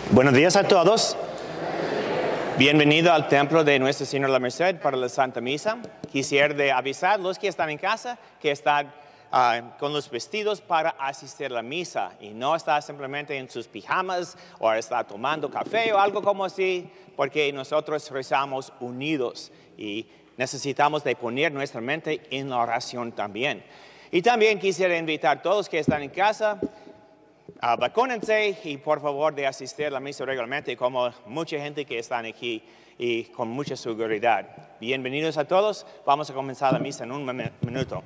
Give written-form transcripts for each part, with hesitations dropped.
Buenos días a todos. Bienvenido al templo de Nuestro Señor la Merced para la Santa Misa. Quisiera avisar a los que están en casa que están con los vestidos para asistir a la misa y no está simplemente en sus pijamas o está tomando café o algo como así, porque nosotros rezamos unidos y necesitamos de poner nuestra mente en la oración también. Y también quisiera invitar a todos que están en casa, vacúnense y por favor de asistir a la misa regularmente, como mucha gente que está aquí y con mucha seguridad. Bienvenidos a todos. Vamos a comenzar la misa en un minuto.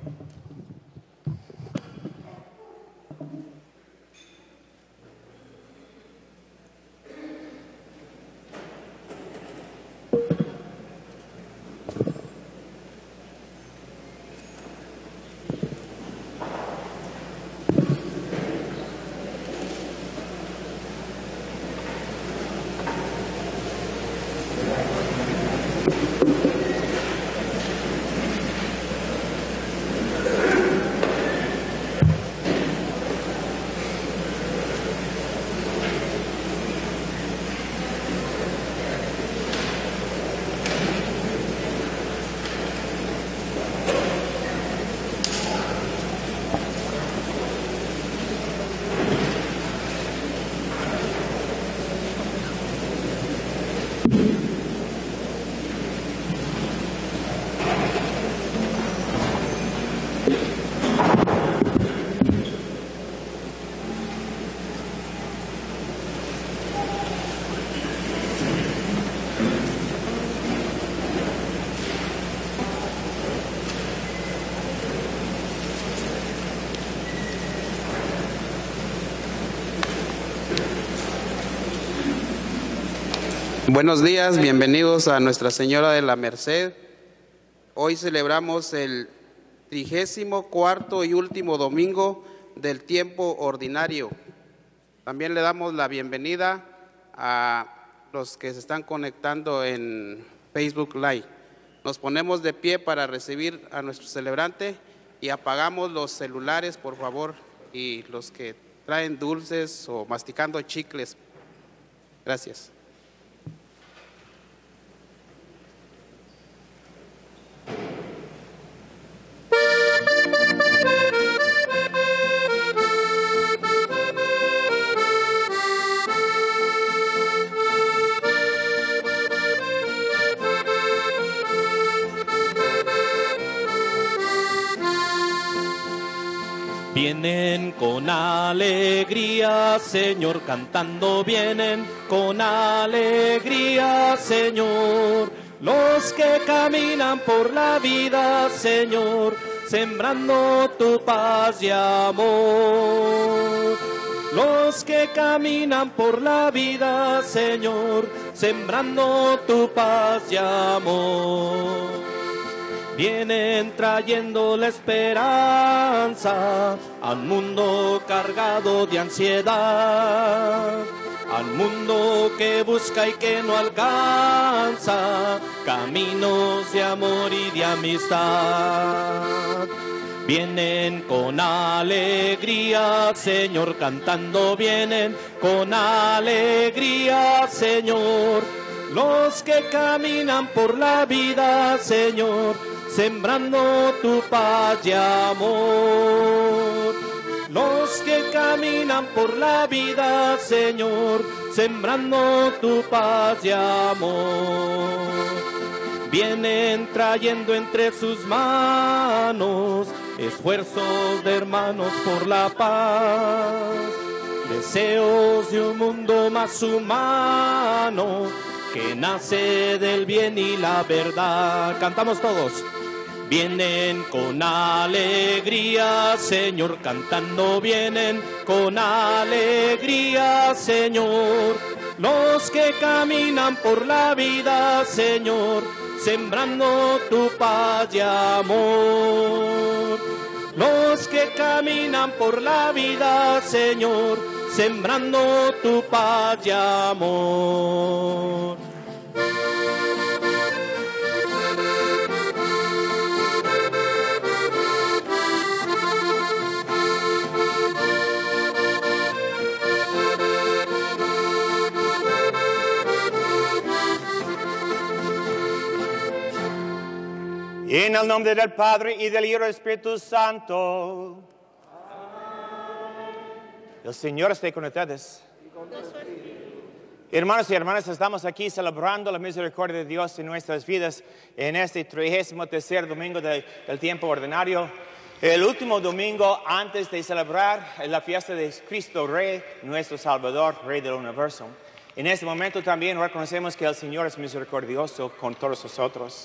Buenos días, bienvenidos a Nuestra Señora de la Merced. Hoy celebramos el 34º y último domingo del tiempo ordinario. También le damos la bienvenida a los que se están conectando en Facebook Live. Nos ponemos de pie para recibir a nuestro celebrante y apagamos los celulares, por favor, y los que traen dulces o masticando chicles. Gracias. Vienen con alegría, Señor, cantando vienen con alegría, Señor. Los que caminan por la vida, Señor, sembrando tu paz y amor. Los que caminan por la vida, Señor, sembrando tu paz y amor. Vienen trayendo la esperanza al mundo cargado de ansiedad, al mundo que busca y que no alcanza caminos de amor y de amistad. Vienen con alegría, Señor, cantando vienen con alegría, Señor. Los que caminan por la vida, Señor, sembrando tu paz y amor. Los que caminan por la vida, Señor, sembrando tu paz y amor. Vienen trayendo entre sus manos esfuerzos de hermanos por la paz, deseos de un mundo más humano que nace del bien y la verdad. Cantamos todos. Vienen con alegría, Señor, cantando vienen con alegría, Señor. Los que caminan por la vida, Señor, sembrando tu paz y amor. Los que caminan por la vida, Señor, sembrando tu paz y amor. En el nombre del Padre, y del Hijo y del Espíritu Santo. El Señor esté con ustedes. Hermanos y hermanas, estamos aquí celebrando la misericordia de Dios en nuestras vidas en este 33º domingo del tiempo ordinario. El último domingo antes de celebrar la fiesta de Cristo Rey, nuestro Salvador, Rey del universo. En este momento también reconocemos que el Señor es misericordioso con todos nosotros.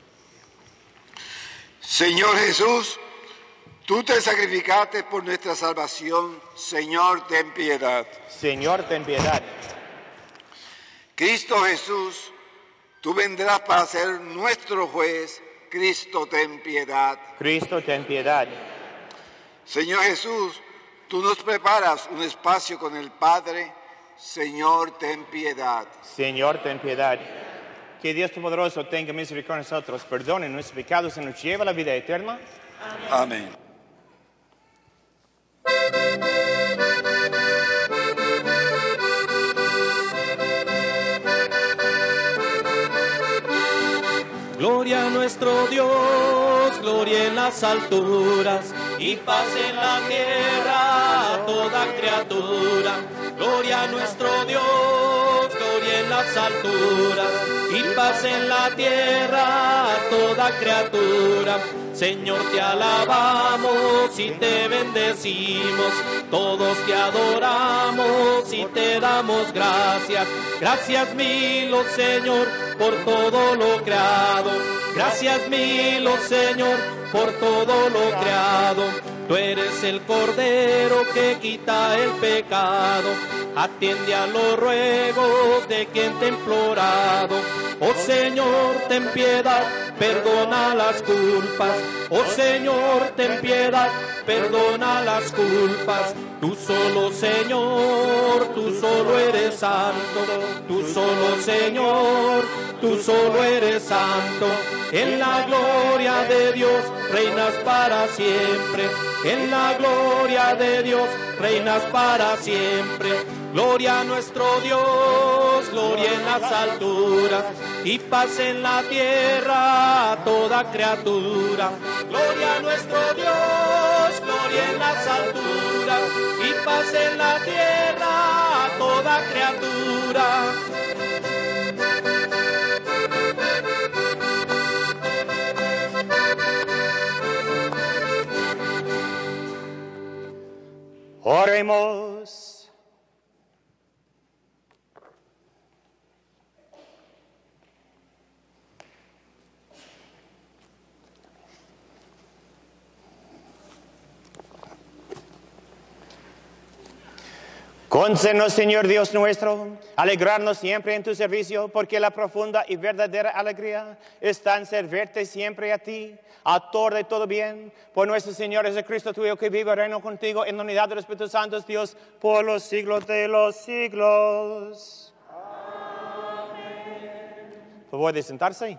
Señor Jesús, tú te sacrificaste por nuestra salvación. Señor, ten piedad. Señor, ten piedad. Cristo Jesús, tú vendrás para ser nuestro juez. Cristo, ten piedad. Cristo, ten piedad. Señor Jesús, tú nos preparas un espacio con el Padre. Señor, ten piedad. Señor, ten piedad. Que Dios Todopoderoso tenga misericordia de nosotros, perdone nuestros pecados y nos lleve a la vida eterna. Amén. Gloria a nuestro Dios, gloria en las alturas y paz en la tierra a toda criatura. Gloria a nuestro Dios, gloria en las alturas y paz en la tierra a toda criatura. Señor, te alabamos y te bendecimos, todos te adoramos y te damos gracias. Gracias mil, oh Señor, por todo lo creado. Gracias mil, oh Señor, por todo lo creado. Tú eres el Cordero que quita el pecado. Atiende a los ruegos de quien te ha implorado. Oh Señor, ten piedad, perdona las culpas. Oh Señor, ten piedad, perdona las culpas. Tú solo, Señor, tú solo eres santo. Tú solo, Señor, tú solo eres santo. En la gloria de Dios reinas para siempre. En la gloria de Dios reinas para siempre. Gloria a nuestro Dios, gloria en las alturas y paz en la tierra a toda criatura. Gloria a nuestro Dios, gloria en las alturas y paz en la tierra a toda criatura. Oremos. Concédenos, Señor Dios nuestro, alegrarnos siempre en tu servicio, porque la profunda y verdadera alegría está en servirte siempre a ti, autor de todo bien, por nuestro Señor Jesucristo, tu Hijo, que vive y reina contigo en la unidad del Espíritu Santo, Dios, por los siglos de los siglos. Amén. Por favor, de sentarse.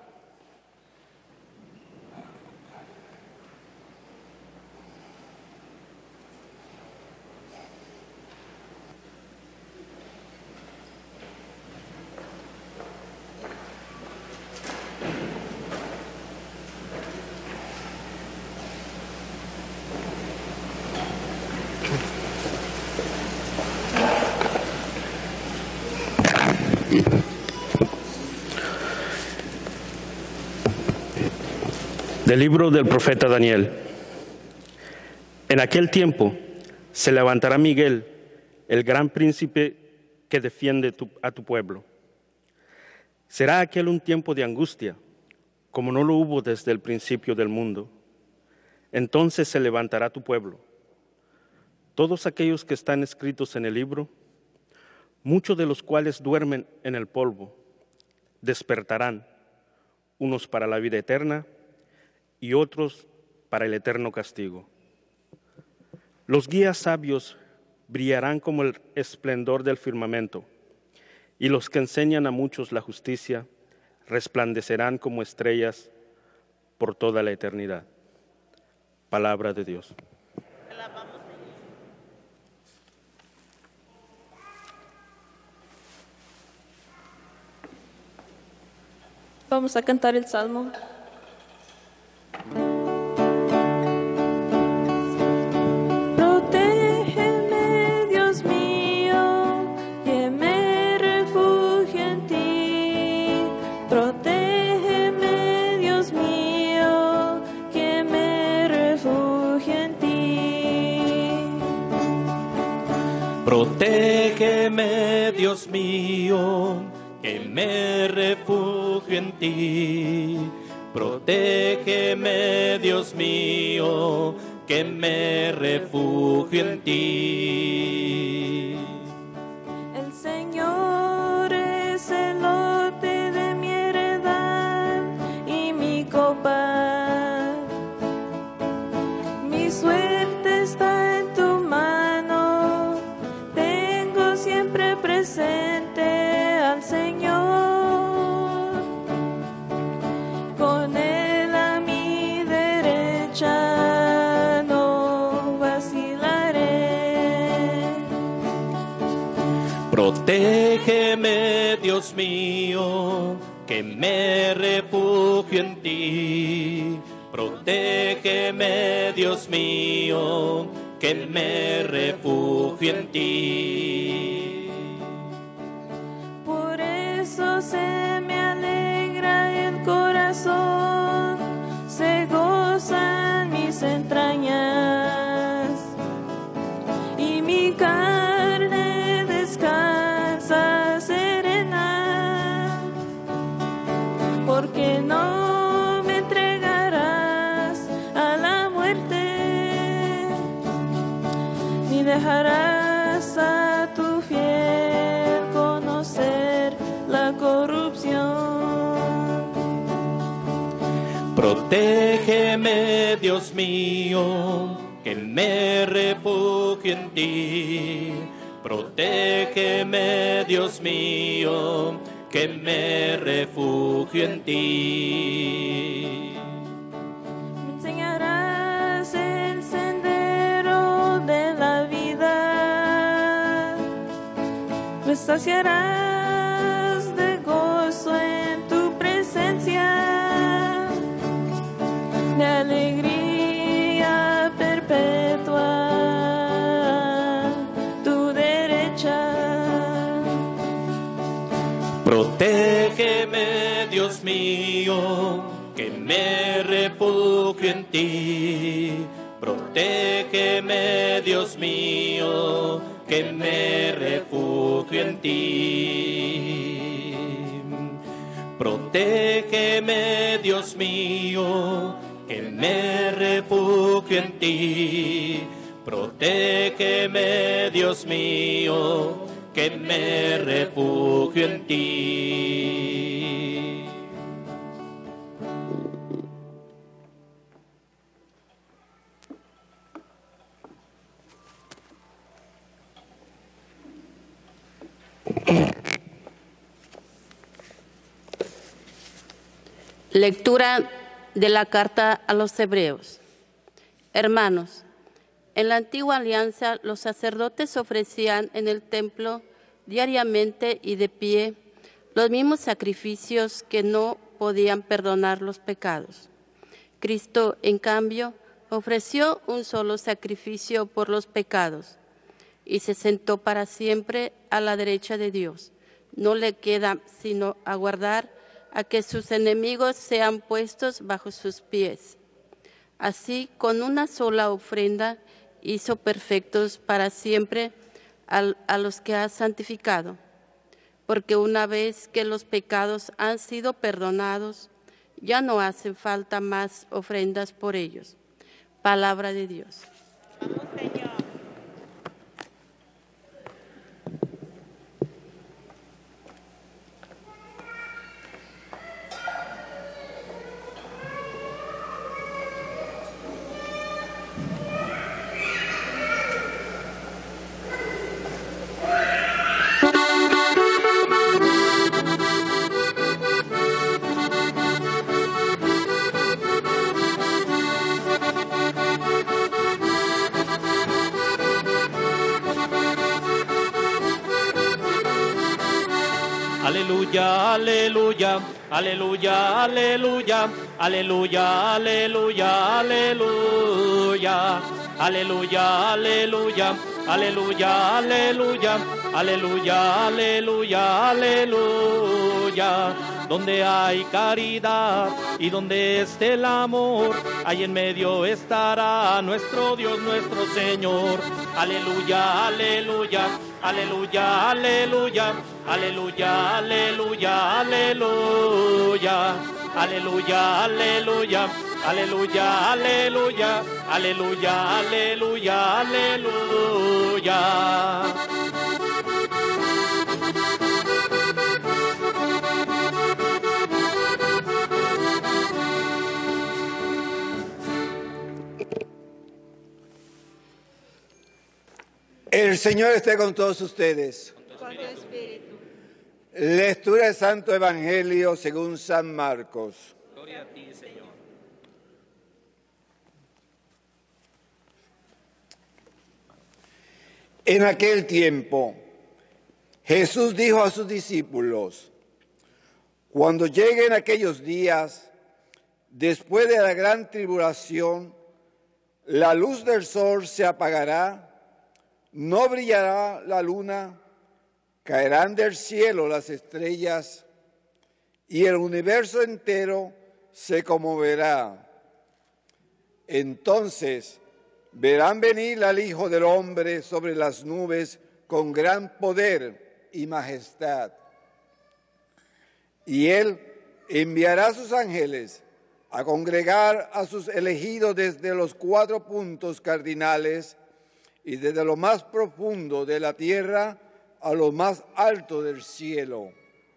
Del libro del profeta Daniel. En aquel tiempo se levantará Miguel, el gran príncipe que defiende a tu pueblo. Será aquel un tiempo de angustia, como no lo hubo desde el principio del mundo. Entonces se levantará tu pueblo. Todos aquellos que están escritos en el libro, muchos de los cuales duermen en el polvo, despertarán, unos para la vida eterna y otros para el eterno castigo. Los guías sabios brillarán como el esplendor del firmamento, y los que enseñan a muchos la justicia resplandecerán como estrellas por toda la eternidad. Palabra de Dios. Vamos a cantar el Salmo. Protégeme, Dios mío, que me refugio en ti. Protégeme, Dios mío, que me refugio en ti. El Señor es el lote de mi heredad y mi copa. Mi suerte está en tu mano, tengo siempre presente al Señor. Con Él a mi derecha no vacilaré. Protégeme, Dios mío, que me refugio en ti. Protégeme, Dios mío, que me refugio en ti. Por eso se me alegra el corazón, se gozan mis entrañas y mi carne descansa serena, porque no me entregarás a la muerte, ni dejarás a tu fiel conocer la corrupción. Protégeme, Dios mío, que me refugio en ti. Protégeme, Dios mío, que me refugio en ti. Me enseñarás el sendero de la vida, me saciarás de gozo en tu presencia, de alegría perpetua, tu derecha. Protégeme, Dios mío, que me refugio en ti. Protégeme, Dios mío, que me refugio en ti. Protégeme, Dios mío, que me refugio en ti. Protégeme, Dios mío, que me refugio en ti. Lectura de la carta a los Hebreos. Hermanos, en la antigua alianza los sacerdotes ofrecían en el templo diariamente y de pie los mismos sacrificios que no podían perdonar los pecados. Cristo, en cambio, ofreció un solo sacrificio por los pecados y se sentó para siempre a la derecha de Dios. No le queda sino aguardar a que sus enemigos sean puestos bajo sus pies. Así, con una sola ofrenda, hizo perfectos para siempre a los que ha santificado, porque una vez que los pecados han sido perdonados, ya no hacen falta más ofrendas por ellos. Palabra de Dios. Vamos, Señor. Aleluya, aleluya, aleluya, aleluya, aleluya, aleluya, aleluya, Aleluya, aleluya, aleluya, aleluya, aleluya, aleluya, aleluya. Donde hay caridad y donde esté el amor, ahí en medio estará nuestro Dios, nuestro Señor. Aleluya, aleluya, aleluya, aleluya, aleluya, aleluya, aleluya, aleluya, aleluya, aleluya, aleluya, aleluya, aleluya, aleluya. El Señor esté con todos ustedes. Con tu espíritu. Lectura del Santo Evangelio según San Marcos. Gloria a ti, Señor. En aquel tiempo, Jesús dijo a sus discípulos: cuando lleguen aquellos días, después de la gran tribulación, la luz del sol se apagará, no brillará la luna, caerán del cielo las estrellas y el universo entero se conmoverá. Entonces verán venir al Hijo del Hombre sobre las nubes con gran poder y majestad. Y Él enviará a sus ángeles a congregar a sus elegidos desde los 4 puntos cardinales y desde lo más profundo de la tierra a lo más alto del cielo.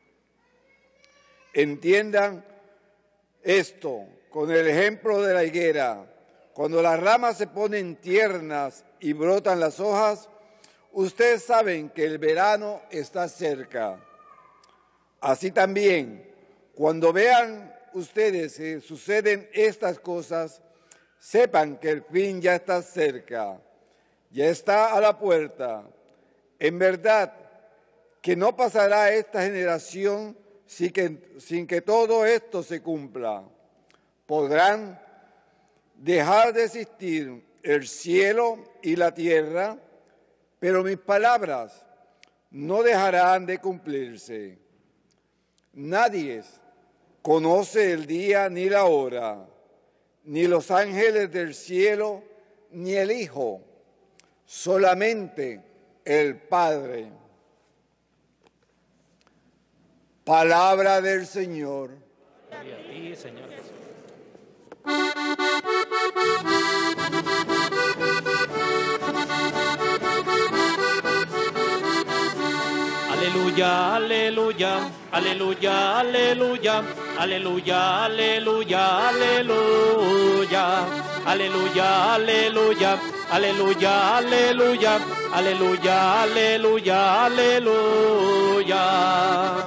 Entiendan esto con el ejemplo de la higuera. Cuando las ramas se ponen tiernas y brotan las hojas, ustedes saben que el verano está cerca. Así también, cuando vean ustedes que suceden estas cosas, sepan que el fin ya está cerca. Ya está a la puerta. En verdad que no pasará esta generación sin que todo esto se cumpla. Podrán dejar de existir el cielo y la tierra, pero mis palabras no dejarán de cumplirse. Nadie conoce el día ni la hora, ni los ángeles del cielo, ni el Hijo, solamente el Padre. Palabra del Señor. Gloria a ti, Señor Jesús. Aleluya, aleluya, aleluya, aleluya, aleluya, aleluya, aleluya, aleluya, aleluya, aleluya, aleluya, aleluya, aleluya, aleluya.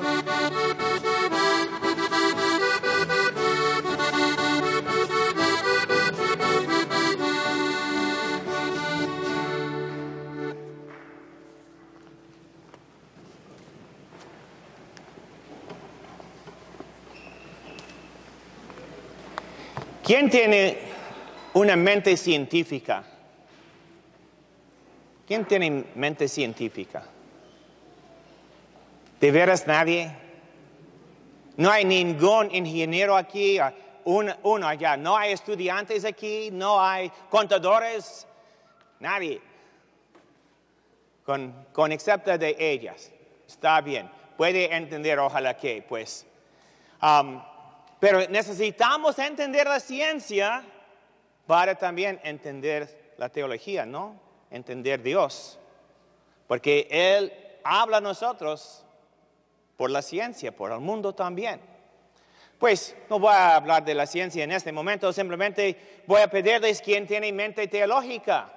¿Quién tiene una mente científica? ¿Quién tiene mente científica? ¿De veras nadie? No hay ningún ingeniero aquí, uno allá. No hay estudiantes aquí, no hay contadores, nadie. Con excepto de ellas. Está bien. Puede entender, ojalá que, pues. Pero necesitamos entender la ciencia para también entender la teología, ¿no? Entender Dios. Porque Él habla a nosotros por la ciencia, por el mundo también. Pues no voy a hablar de la ciencia en este momento, simplemente voy a pedirles quién tiene mente teológica.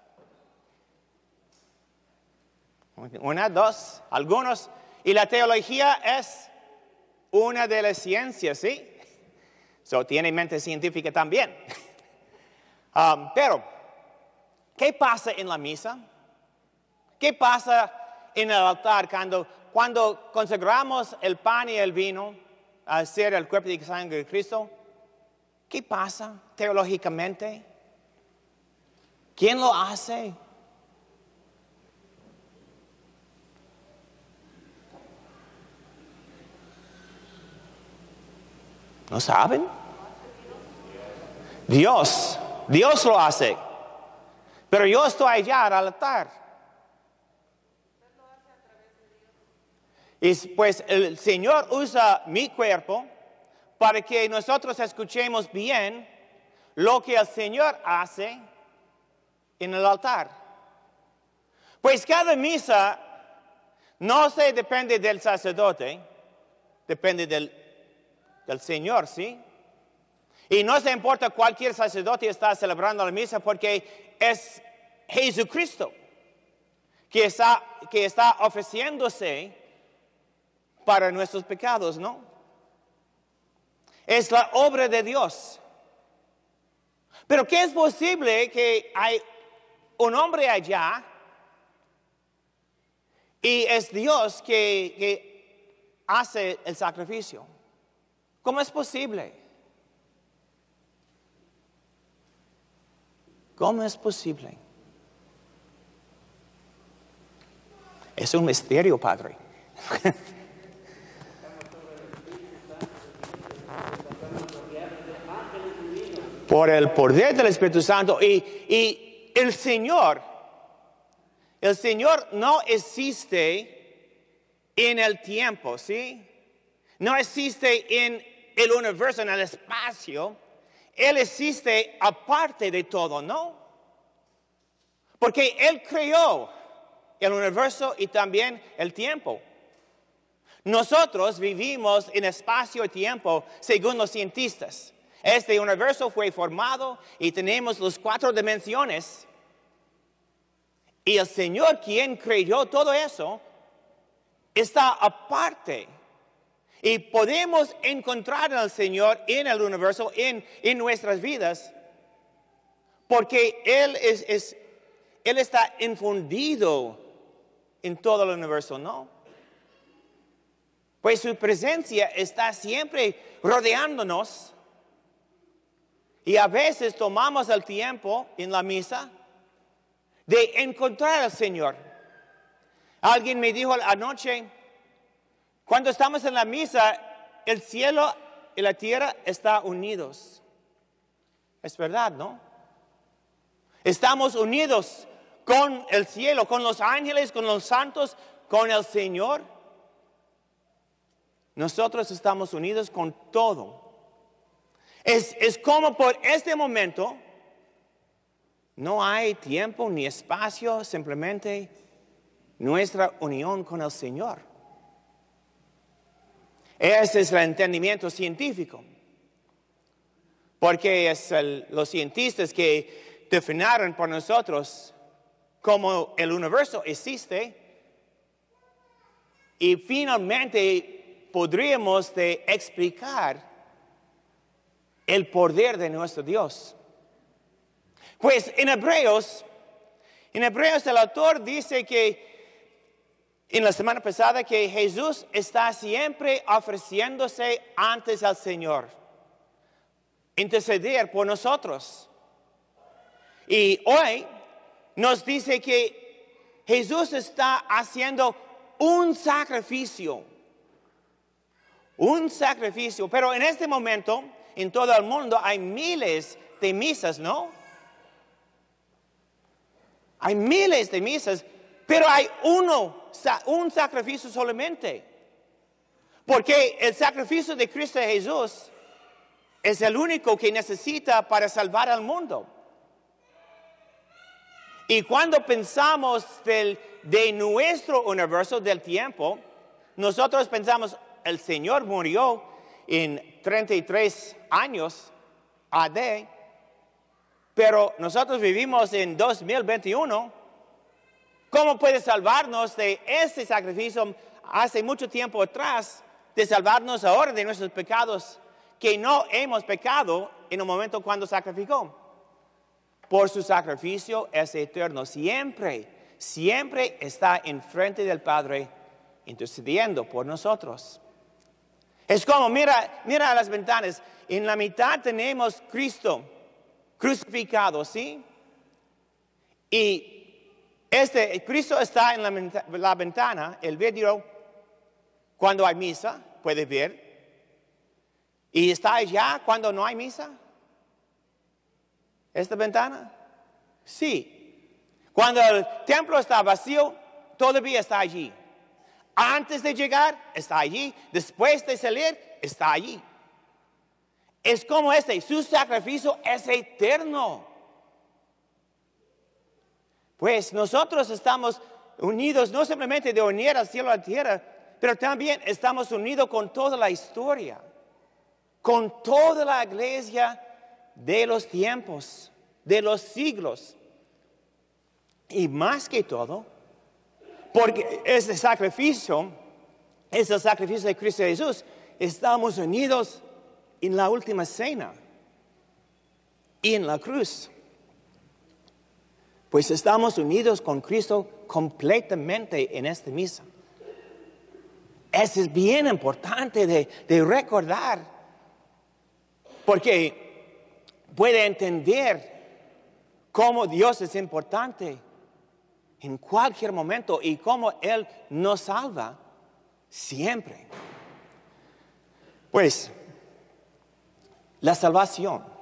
Una, dos, algunos. Y la teología es una de las ciencias, ¿sí? Tiene mente científica también. Pero, ¿qué pasa en la misa? ¿Qué pasa en el altar cuando consagramos el pan y el vino a ser el cuerpo y sangre de Cristo? ¿Qué pasa teológicamente? ¿Quién lo hace? ¿No saben? Dios lo hace. Pero yo estoy allá al altar. Y pues el Señor usa mi cuerpo para que nosotros escuchemos bien lo que el Señor hace en el altar. Pues cada misa no se depende del sacerdote, depende del Señor, ¿sí? Y no se importa cualquier sacerdote está celebrando la misa porque es Jesucristo que está ofreciéndose para nuestros pecados, ¿no? Es la obra de Dios. Pero ¿qué es posible que hay un hombre allá y es Dios que hace el sacrificio? ¿Cómo es posible? ¿Cómo es posible? Es un misterio, Padre. Por el poder del Espíritu Santo. Y el Señor no existe en el tiempo, ¿sí? No existe en el universo, en el espacio. Él existe aparte de todo, ¿no? Porque Él creó el universo y también el tiempo. Nosotros vivimos en espacio y tiempo según los cientistas. Este universo fue formado y tenemos las 4 dimensiones. Y el Señor, quien creó todo eso, está aparte. Y podemos encontrar al Señor en el universo, en nuestras vidas, porque Él está infundido en todo el universo, ¿no? Pues su presencia está siempre rodeándonos. Y a veces tomamos el tiempo en la misa de encontrar al Señor. Alguien me dijo anoche, cuando estamos en la misa, el cielo y la tierra están unidos. Es verdad, ¿no? Estamos unidos con el cielo, con los ángeles, con los santos, con el Señor. Nosotros estamos unidos con todo. Es como por este momento no hay tiempo ni espacio, simplemente nuestra unión con el Señor. Ese es el entendimiento científico. Porque es los cientistas que definieron por nosotros cómo el universo existe. Y finalmente podríamos explicar el poder de nuestro Dios. Pues en Hebreos el autor dice que en la semana pasada que Jesús está siempre ofreciéndose antes al Señor, interceder por nosotros. Y hoy nos dice que Jesús está haciendo un sacrificio, pero en este momento en todo el mundo hay miles de misas, ¿no? Hay miles de misas, pero hay un sacrificio solamente. Porque el sacrificio de Cristo Jesús es el único que necesita para salvar al mundo. Y cuando pensamos de nuestro universo, del tiempo, nosotros pensamos, el Señor murió en 33 años AD, pero nosotros vivimos en 2021. ¿Cómo puede salvarnos de este sacrificio hace mucho tiempo atrás, de salvarnos ahora de nuestros pecados que no hemos pecado en el momento cuando sacrificó? Por su sacrificio es eterno, siempre está enfrente del Padre intercediendo por nosotros. Es como, mira a las ventanas, en la mitad tenemos Cristo crucificado, ¿sí? Y Cristo está en la ventana, el vidrio, cuando hay misa, puede ver. ¿Y está allá cuando no hay misa? ¿Esta ventana? Sí. Cuando el templo está vacío, todavía está allí. Antes de llegar, está allí. Después de salir, está allí. Es como su sacrificio es eterno. Pues nosotros estamos unidos no simplemente de unir al cielo a la tierra, pero también estamos unidos con toda la historia, con toda la iglesia de los tiempos, de los siglos. Y más que todo, porque ese sacrificio, es el sacrificio de Cristo Jesús, estamos unidos en la última cena y en la cruz. Pues estamos unidos con Cristo completamente en esta misa. Eso es bien importante de recordar, porque puede entender cómo Dios es importante en cualquier momento y cómo Él nos salva siempre. Pues, la salvación.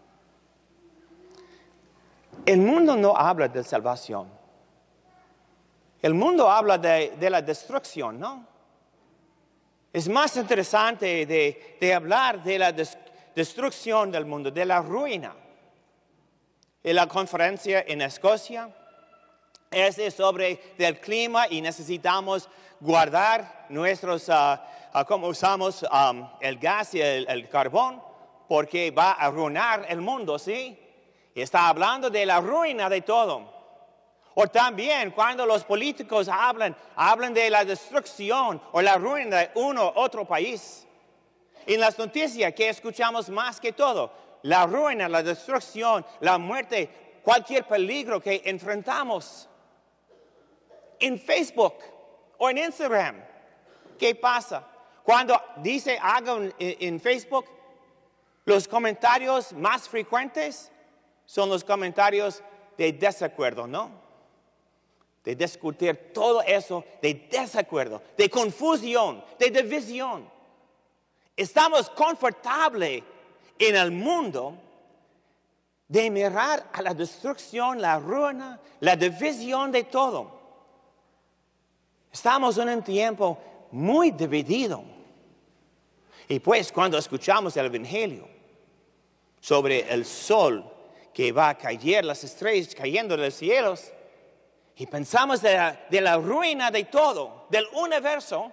El mundo no habla de salvación. El mundo habla de la destrucción, ¿no? Es más interesante de hablar de la destrucción del mundo, de la ruina. En la conferencia en Escocia es sobre el clima y necesitamos guardar nuestros, como usamos el gas y el carbón, porque va a arruinar el mundo, ¿sí? Y está hablando de la ruina de todo. O también cuando los políticos hablan de la destrucción o la ruina de uno u otro país. En las noticias que escuchamos más que todo, la ruina, la destrucción, la muerte, cualquier peligro que enfrentamos. En Facebook o en Instagram, ¿qué pasa? Cuando dice algo en Facebook, los comentarios más frecuentes son los comentarios de desacuerdo, ¿no? De discutir todo eso, de desacuerdo, de confusión, de división. Estamos confortables en el mundo de mirar a la destrucción, la ruina, la división de todo. Estamos en un tiempo muy dividido. Y pues cuando escuchamos el Evangelio sobre el sol que va a caer, las estrellas cayendo de los cielos, y pensamos de la ruina de todo, del universo,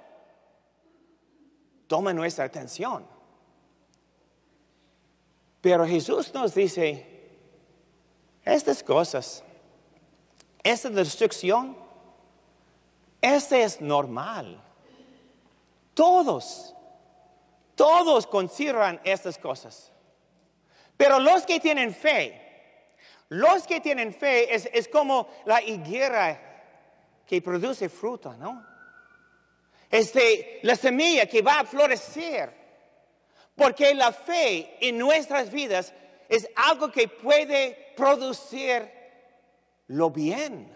toma nuestra atención. Pero Jesús nos dice, estas cosas, esta destrucción, es normal. Todos consideran estas cosas. Pero los que tienen fe es como la higuera que produce fruta, ¿no? La semilla que va a florecer. Porque la fe en nuestras vidas es algo que puede producir lo bien.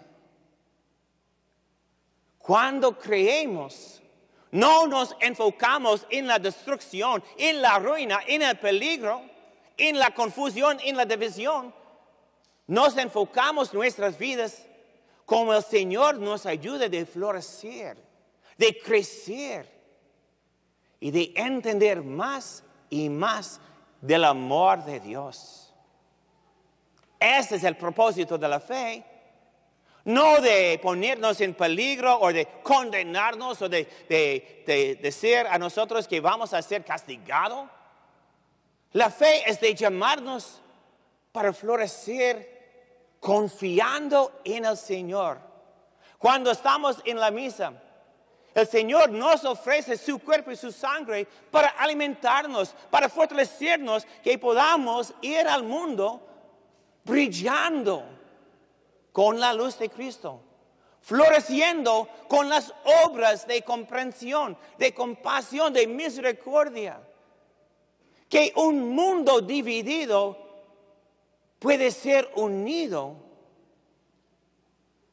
Cuando creemos, no nos enfocamos en la destrucción, en la ruina, en el peligro, en la confusión, en la división. Nos enfocamos nuestras vidas como el Señor nos ayuda de florecer, de crecer y de entender más y más del amor de Dios. Ese es el propósito de la fe. No de ponernos en peligro o de condenarnos o de decir a nosotros que vamos a ser castigados. La fe es de llamarnos para florecer confiando en el Señor. Cuando estamos en la misa, el Señor nos ofrece su cuerpo y su sangre para alimentarnos, para fortalecernos, que podamos ir al mundo brillando con la luz de Cristo, floreciendo con las obras de comprensión, de compasión, de misericordia. Que un mundo dividido puede ser unido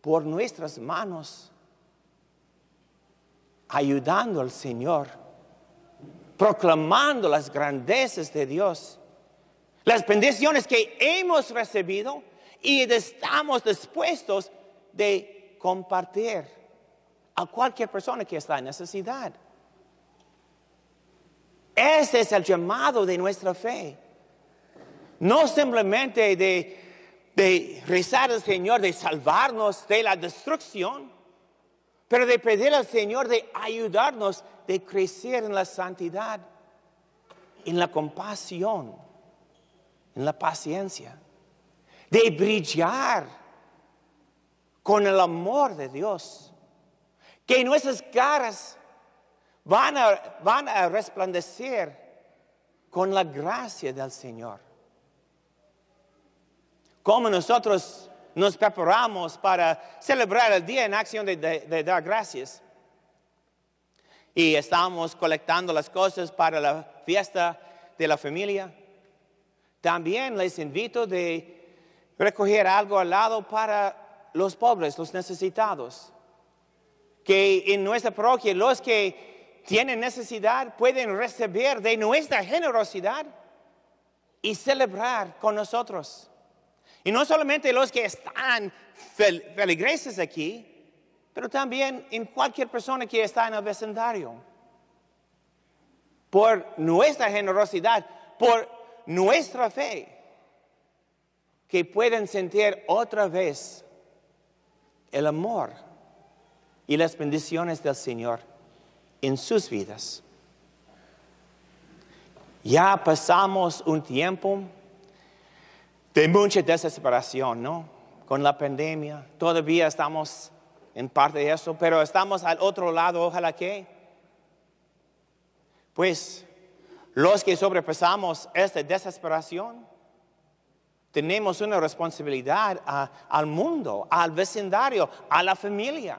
por nuestras manos, ayudando al Señor, proclamando las grandezas de Dios, las bendiciones que hemos recibido y estamos dispuestos de compartir a cualquier persona que está en necesidad. Ese es el llamado de nuestra fe. No simplemente de rezar al Señor, de salvarnos de la destrucción, pero de pedir al Señor de ayudarnos, de crecer en la santidad, en la compasión, en la paciencia, de brillar con el amor de Dios, que nuestras caras van a resplandecer con la gracia del Señor. Como nosotros nos preparamos para celebrar el Día en Acción de dar gracias. Y estamos colectando las cosas para la fiesta de la familia. También les invito de recoger algo al lado para los pobres, los necesitados. Que en nuestra parroquia los que tienen necesidad pueden recibir de nuestra generosidad y celebrar con nosotros. Y no solamente los que están feligreses aquí, pero también en cualquier persona que está en el vecindario. Por nuestra generosidad, por nuestra fe, que pueden sentir otra vez el amor y las bendiciones del Señor en sus vidas. Ya pasamos un tiempo de mucha desesperación, ¿no? Con la pandemia, todavía estamos en parte de eso, pero estamos al otro lado, ojalá que. Pues, los que sobrepasamos esta desesperación, tenemos una responsabilidad al mundo, al vecindario, a la familia,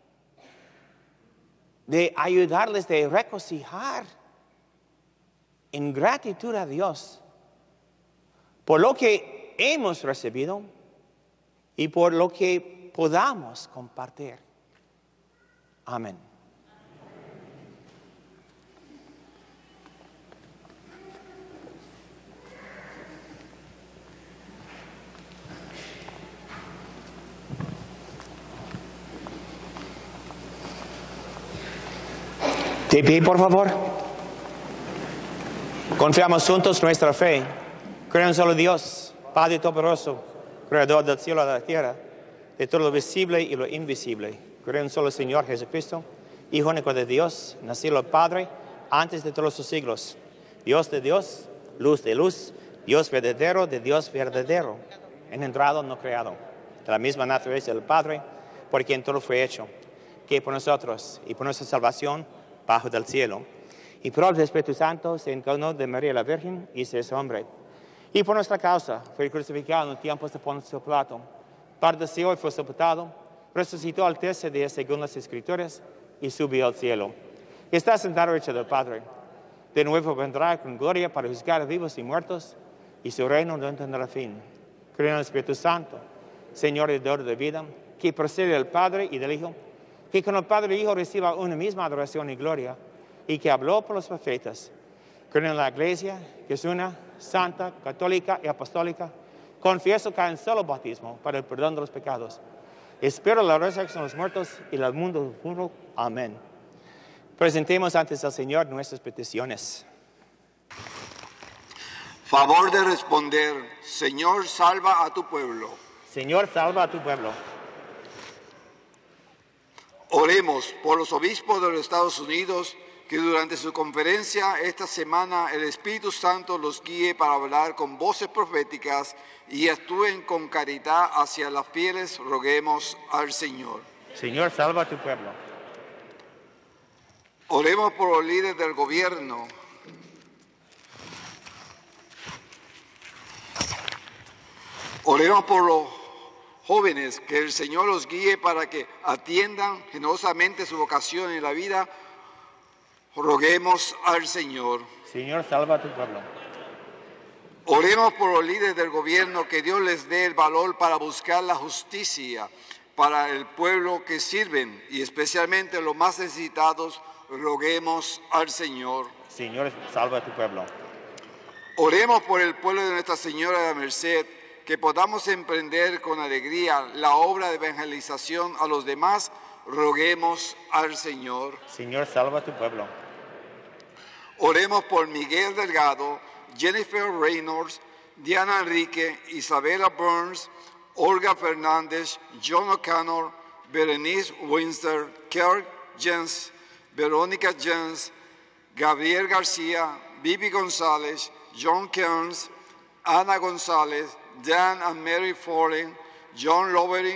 de ayudarles, de regocijar en gratitud a Dios por lo que hemos recibido y por lo que podamos compartir. Amén. De pie, por favor. Confiamos juntos nuestra fe. Creo en solo Dios, Padre Todopoderoso, Creador del cielo y de la tierra, de todo lo visible y lo invisible. Creo en solo Señor Jesucristo, Hijo único de Dios, nacido del Padre, antes de todos los siglos. Dios de Dios, luz de luz, Dios verdadero de Dios verdadero, engendrado, no creado, de la misma naturaleza del Padre, por quien todo fue hecho, que por nosotros y por nuestra salvación, bajo del cielo. Y por el Espíritu Santo se encarnó de María la Virgen y se hizo hombre. Y por nuestra causa fue crucificado en tiempos de Poncio Pilato. Padeció y fue sepultado, resucitó al tercer día según las Escrituras y subió al cielo. Está sentado a la derecha del Padre. De nuevo vendrá con gloria para juzgar a vivos y muertos, y su reino no tendrá fin. Creo en el Espíritu Santo, Señor y Dador de vida, que procede del Padre y del Hijo, que con el Padre y el Hijo reciba una misma adoración y gloria, y que habló por los profetas. Creo en la Iglesia, que es una, santa, católica y apostólica. Confieso que hay un solo bautismo para el perdón de los pecados. Espero la resurrección de los muertos y el mundo futuro. Amén. Presentemos ante el Señor nuestras peticiones. Favor de responder, Señor, salva a tu pueblo. Señor, salva a tu pueblo. Oremos por los obispos de los Estados Unidos, que durante su conferencia esta semana el Espíritu Santo los guíe para hablar con voces proféticas y actúen con caridad hacia las fieles. Roguemos al Señor. Señor, salva a tu pueblo. Oremos por los líderes del gobierno. Oremos por los jóvenes, que el Señor los guíe para que atiendan generosamente su vocación en la vida. Roguemos al Señor. Señor, salva a tu pueblo. Oremos por los líderes del gobierno, que Dios les dé el valor para buscar la justicia, para el pueblo que sirven y especialmente los más necesitados, roguemos al Señor. Señor, salva a tu pueblo. Oremos por el pueblo de Nuestra Señora de la Merced, que podamos emprender con alegría la obra de evangelización a los demás, roguemos al Señor. Señor, salva a tu pueblo. Oremos por Miguel Delgado, Jennifer Reynolds, Diana Enrique, Isabela Burns, Olga Fernández, John O'Connor, Berenice Winster, Kirk Jens, Verónica Jens, Gabriel García, Bibi González, John Kearns, Ana González, Dan and Mary Foreign, John Lowery,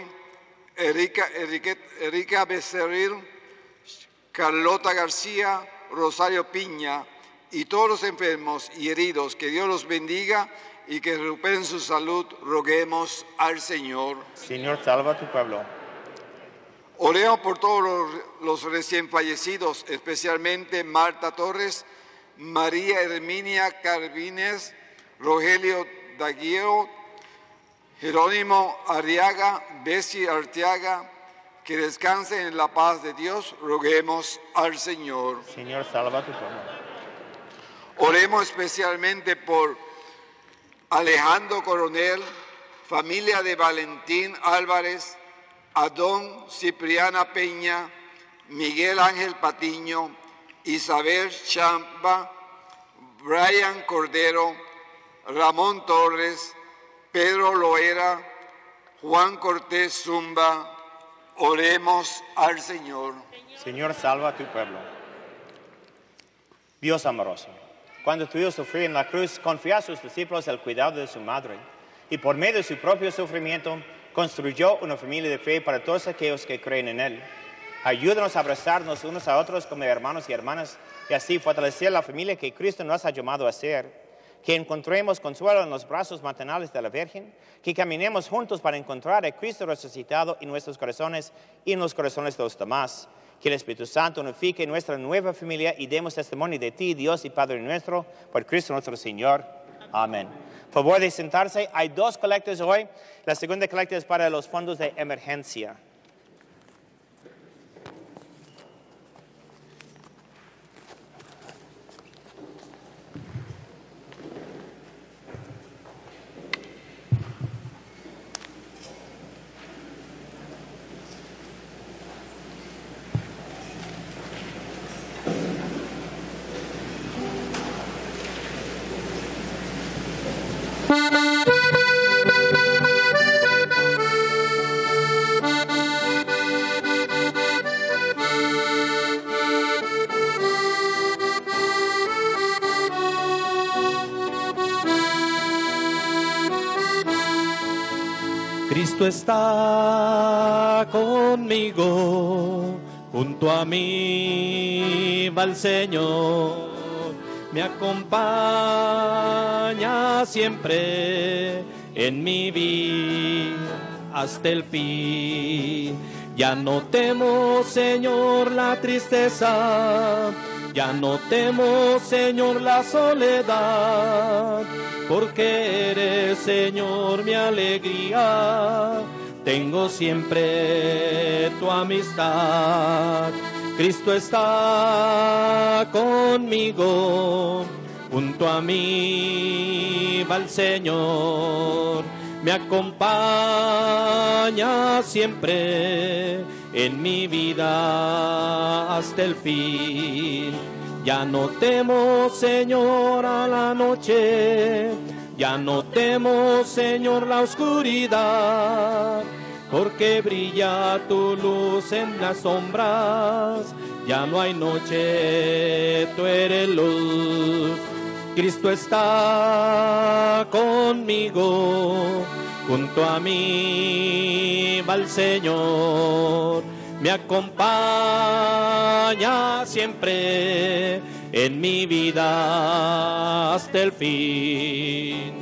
Erika Becerril, Carlota García, Rosario Piña y todos los enfermos y heridos, que Dios los bendiga y que recuperen su salud, roguemos al Señor. Señor, salva a tu pueblo. Oremos por todos los recién fallecidos, especialmente Marta Torres, María Herminia Carvines, Rogelio Daguio, Jerónimo Arriaga, Bessie Arteaga, que descansen en la paz de Dios, roguemos al Señor. Señor, salva a tu pueblo. Oremos especialmente por Alejandro Coronel, familia de Valentín Álvarez, Adón Cipriana Peña, Miguel Ángel Patiño, Isabel Champa, Brian Cordero, Ramón Torres, Pedro Loera, Juan Cortés Zumba. Oremos al Señor. Señor, salva a tu pueblo. Dios amoroso, cuando tu Hijo sufrió en la cruz, confió a sus discípulos el cuidado de su madre y por medio de su propio sufrimiento construyó una familia de fe para todos aquellos que creen en Él. Ayúdanos a abrazarnos unos a otros como hermanos y hermanas y así fortalecer la familia que Cristo nos ha llamado a ser. Que encontremos consuelo en los brazos maternales de la Virgen, que caminemos juntos para encontrar a Cristo resucitado en nuestros corazones y en los corazones de los demás. Que el Espíritu Santo unifique nuestra nueva familia y demos testimonio de ti, Dios y Padre nuestro, por Cristo nuestro Señor. Amén. Favor de sentarse. Hay 2 colectas hoy. La segunda colecta es para los fondos de emergencia. Cristo está conmigo, junto a mí va el Señor, me acompaña siempre en mi vida hasta el fin. Ya no temo, Señor, la tristeza, ya no temo, Señor, la soledad, porque eres, Señor, mi alegría, tengo siempre tu amistad. Cristo está conmigo, junto a mí va el Señor, me acompaña siempre en mi vida hasta el fin. Ya no temo, Señor, a la noche, ya no temo, Señor, la oscuridad, porque brilla tu luz en las sombras, ya no hay noche, tú eres luz. Cristo está conmigo, junto a mí va el Señor, me acompaña siempre en mi vida hasta el fin.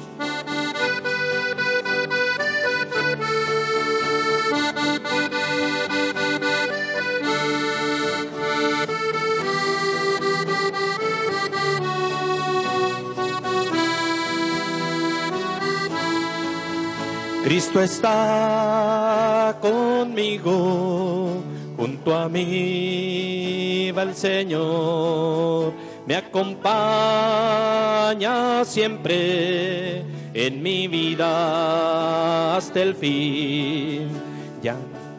Cristo está está conmigo, junto a mí va el Señor, me acompaña siempre en mi vida hasta el fin. Ya.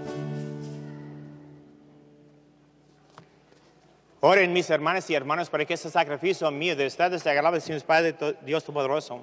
Oren mis hermanas y hermanos para que este sacrificio mío de ustedes se agrade, Señor Padre, Dios Todopoderoso.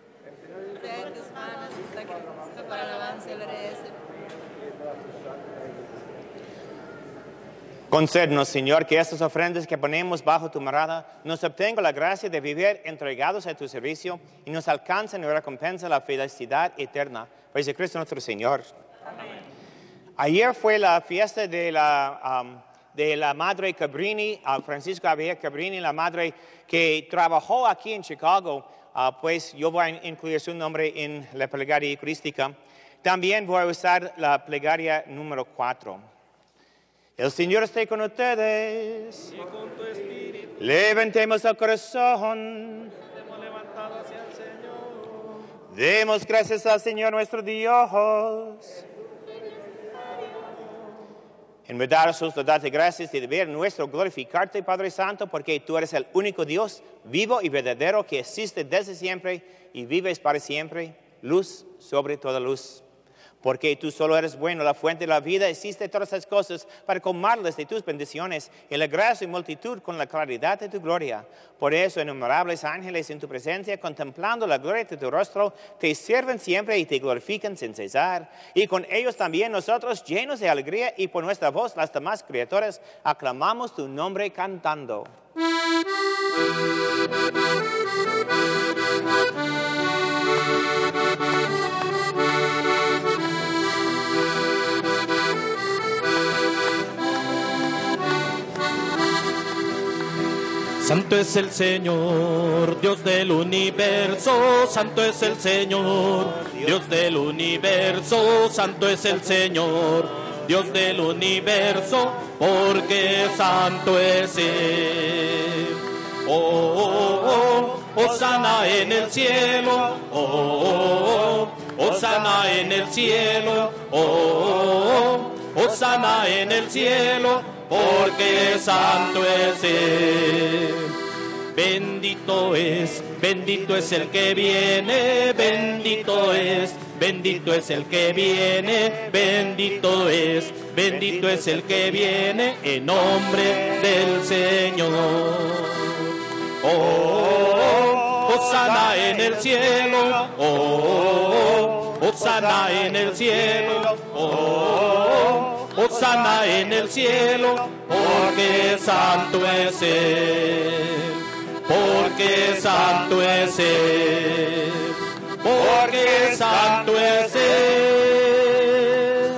Concédenos, Señor, que estas ofrendas que ponemos bajo tu morada nos obtengan la gracia de vivir entregados a tu servicio y nos alcancen en recompensa la felicidad eterna. Por Jesucristo nuestro Señor. Amén. Ayer fue la fiesta de la Madre Cabrini, Francisco Javier Cabrini, la madre que trabajó aquí en Chicago. Pues yo voy a incluir su nombre en la plegaria eucarística. También voy a usar la plegaria número 4. El Señor esté con ustedes. Y con tu espíritu. Levantemos el corazón. Hemos levantado hacia el Señor. Demos gracias al Señor nuestro Dios. En verdad, nosotros te damos gracias de deber nuestro glorificarte, Padre Santo, porque tú eres el único Dios vivo y verdadero que existe desde siempre y vives para siempre, luz sobre toda luz. Porque tú solo eres bueno, la fuente de la vida, hiciste todas las cosas para colmarlas de tus bendiciones y la gracia y multitud con la claridad de tu gloria. Por eso, innumerables ángeles en tu presencia, contemplando la gloria de tu rostro, te sirven siempre y te glorifican sin cesar. Y con ellos también nosotros, llenos de alegría, y por nuestra voz las demás criaturas, aclamamos tu nombre cantando. Santo es el Señor, Dios del universo, santo es el Señor, Dios del universo, santo es el Señor, Dios del universo, porque santo es Él. Oh, oh, oh, hosana en el cielo, oh, oh, oh, hosana en el cielo, oh, oh, hosana en el cielo, porque santo es Él. Bendito es el que viene, bendito es el que viene, bendito es el que viene en nombre del Señor. Oh, oh, oh, hosana en el cielo, oh, oh, oh, hosana en el cielo, oh, oh, hosana en el cielo, porque santo es Él, porque santo es Él, porque santo es Él.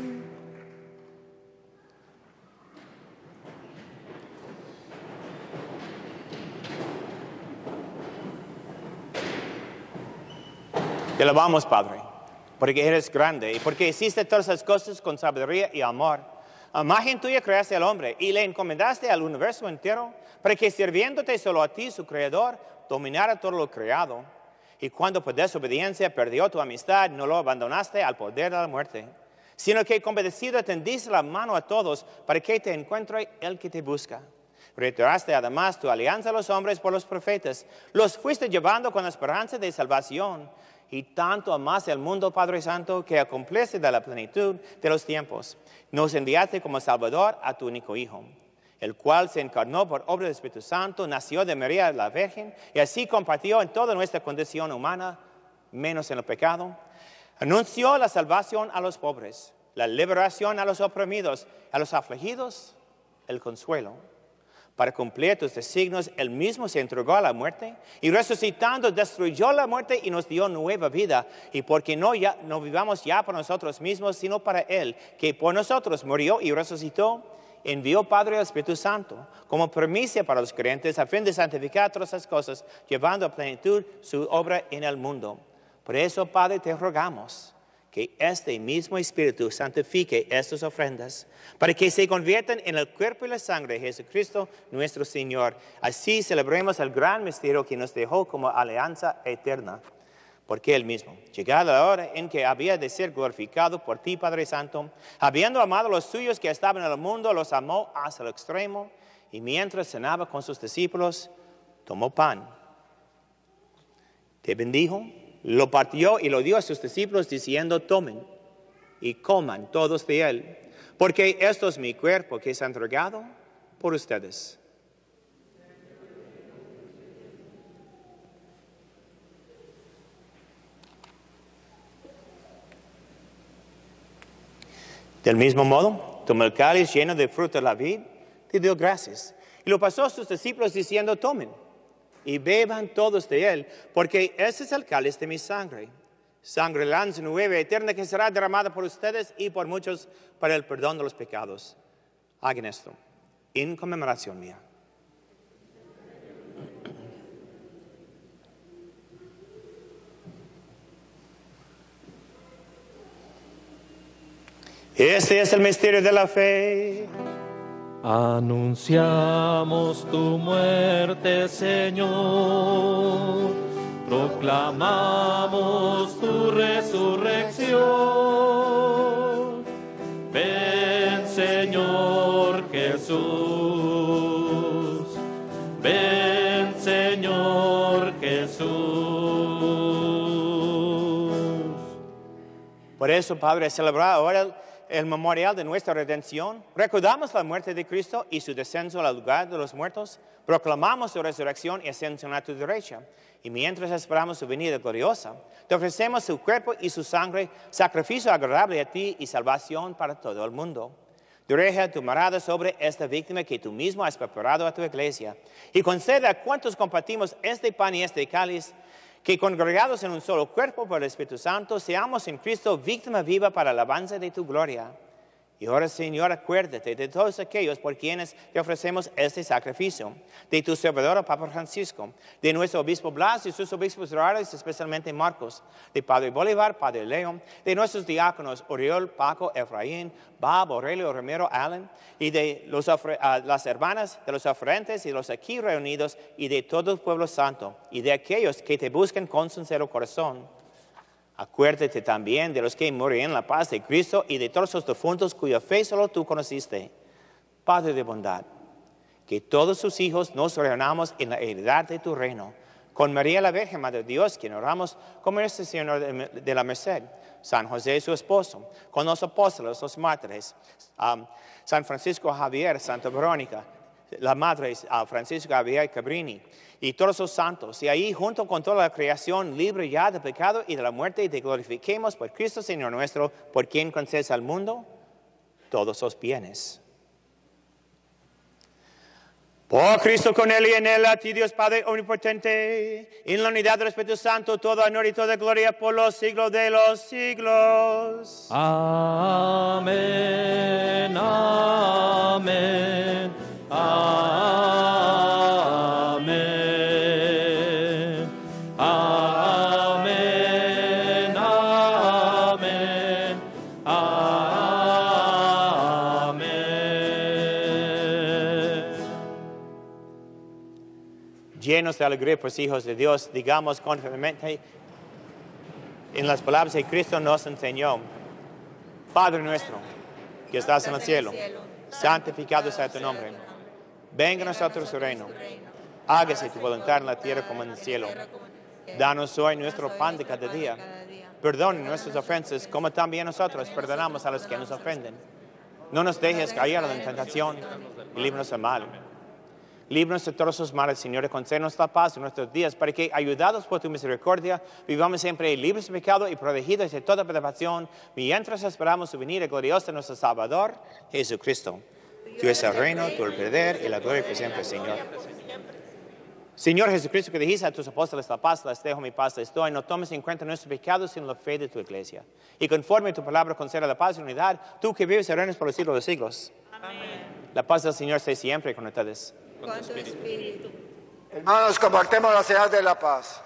Te alabamos, Padre, porque eres grande y porque hiciste todas las cosas con sabiduría y amor. A imagen tuya creaste al hombre y le encomendaste al universo entero para que, sirviéndote solo a ti, su creador, dominara todo lo creado. Y cuando por desobediencia perdió tu amistad, no lo abandonaste al poder de la muerte, sino que compadecido tendiste la mano a todos para que te encuentre el que te busca. Reiteraste además tu alianza a los hombres por los profetas, los fuiste llevando con la esperanza de salvación. Y tanto amaste al mundo, Padre Santo, que cumpliste de la plenitud de los tiempos. Nos enviaste como Salvador a tu único Hijo, el cual se encarnó por obra del Espíritu Santo, nació de María la Virgen, y así compartió en toda nuestra condición humana, menos en el pecado. Anunció la salvación a los pobres, la liberación a los oprimidos, a los afligidos, el consuelo. Para cumplir tus designios, Él mismo se entregó a la muerte y resucitando destruyó la muerte y nos dio nueva vida. Y porque no vivamos ya por nosotros mismos, sino para Él, que por nosotros murió y resucitó, envió Padre al Espíritu Santo como primicia para los creyentes a fin de santificar todas las cosas, llevando a plenitud su obra en el mundo. Por eso, Padre, te rogamos que este mismo Espíritu santifique estas ofrendas, para que se conviertan en el cuerpo y la sangre de Jesucristo nuestro Señor. Así celebremos el gran misterio que nos dejó como alianza eterna. Porque él mismo, llegada la hora en que había de ser glorificado por ti, Padre Santo, habiendo amado a los suyos que estaban en el mundo, los amó hasta el extremo, y mientras cenaba con sus discípulos, tomó pan, te bendijo, lo partió y lo dio a sus discípulos, diciendo, tomen y coman todos de él, porque esto es mi cuerpo que es entregado por ustedes. Del mismo modo, tomó el cáliz lleno de fruto de la vid, te dio gracias, y lo pasó a sus discípulos diciendo, tomen y beban todos de él, porque ese es el cáliz de mi sangre, sangre lanza nueva eterna que será derramada por ustedes y por muchos para el perdón de los pecados. Hagan esto en conmemoración mía. Este es el misterio de la fe. Anunciamos tu muerte, Señor. Proclamamos tu resurrección. Ven, Señor Jesús. Ven, Señor Jesús. Por eso, Padre, celebrar ahora el memorial de nuestra redención, recordamos la muerte de Cristo y su descenso al lugar de los muertos, proclamamos su resurrección y ascensión a tu derecha, y mientras esperamos su venida gloriosa, te ofrecemos su cuerpo y su sangre, sacrificio agradable a ti y salvación para todo el mundo. Dirige tu mirada sobre esta víctima que tú mismo has preparado a tu iglesia, y concede a cuantos compartimos este pan y este cáliz, que congregados en un solo cuerpo por el Espíritu Santo, seamos en Cristo víctima viva para el avance de tu gloria. Y ahora, Señor, acuérdate de todos aquellos por quienes te ofrecemos este sacrificio, de tu servidor, Papa Francisco, de nuestro obispo Blas y sus obispos rurales, especialmente Marcos, de Padre Bolívar, Padre León, de nuestros diáconos Oriol, Paco, Efraín, Bob, Aurelio, Romero, Allen, y de las hermanas, de los oferentes y los aquí reunidos, y de todo el pueblo santo, y de aquellos que te buscan con sincero corazón. Acuérdate también de los que murieron en la paz de Cristo y de todos los difuntos cuya fe solo tú conociste. Padre de bondad, que todos sus hijos nos reunamos en la heredad de tu reino. Con María la Virgen, Madre de Dios, quien oramos como Nuestra Señora de la Merced. San José, su esposo, con los apóstoles, los mártires, San Francisco Javier, Santa Verónica, la Madre Francisco Javier Cabrini, y todos los santos, y ahí junto con toda la creación libre ya del pecado y de la muerte, y te glorifiquemos por Cristo Señor nuestro, por quien concedes al mundo todos los bienes. Por Cristo, con Él y en Él, a ti Dios Padre Omnipotente, en la unidad del Espíritu Santo, todo honor y toda gloria por los siglos de los siglos. Amén, amén, amén, amén, amén, amén. Llenos de alegría, pues hijos de Dios, digamos confiadamente en las palabras que Cristo nos enseñó. Padre nuestro, que estás en el cielo, santificado sea tu nombre. Venga a nosotros tu reino. Hágase tu voluntad en la tierra como en el cielo. Danos hoy nuestro pan de cada día. Perdona nuestras ofensas, como también nosotros perdonamos a los que nos ofenden. No nos dejes caer en la tentación y líbranos del mal. Líbranos de todos los males, Señor, y concédenos la paz en nuestros días, para que, ayudados por tu misericordia, vivamos siempre libres de pecado y protegidos de toda perturbación, mientras esperamos su venida gloriosa de nuestro Salvador, Jesucristo. Tú es el reino, tú el poder y la gloria por siempre, Señor. Señor Jesucristo, que dijiste a tus apóstoles, la paz les dejo, mi paz les doy, no tomes en cuenta nuestros pecados, sino la fe de tu iglesia. Y conforme a tu palabra conceda la paz y unidad, tú que vives y reinas por los siglos de los siglos. Amén. La paz del Señor esté siempre con ustedes. Con tu espíritu. Hermanos, compartemos la señal de la paz.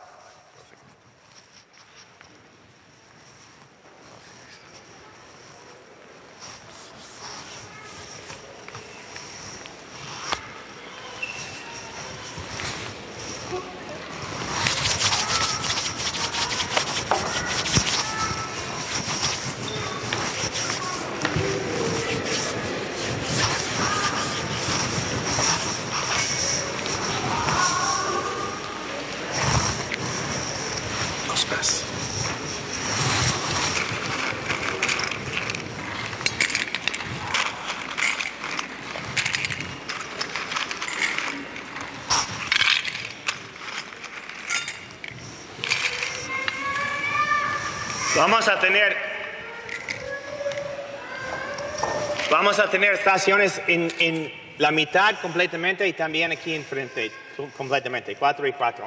Vamos a tener estaciones en la mitad completamente y también aquí enfrente completamente, 4 y 4.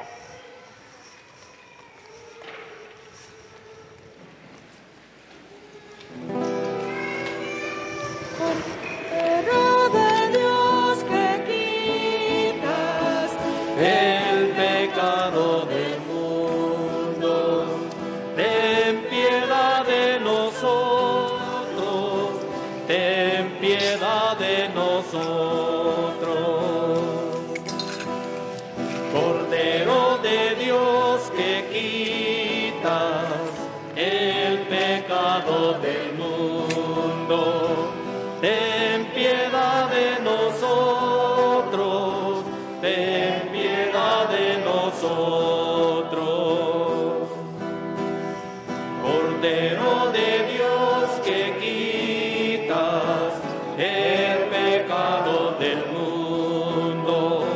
Cordero de Dios que quitas el pecado del mundo, ten piedad de nosotros, ten piedad de nosotros. Cordero de Dios que quitas el pecado del mundo, ten piedad de nosotros, ten piedad de nosotros. Cordero de Dios que quitas el pecado del mundo,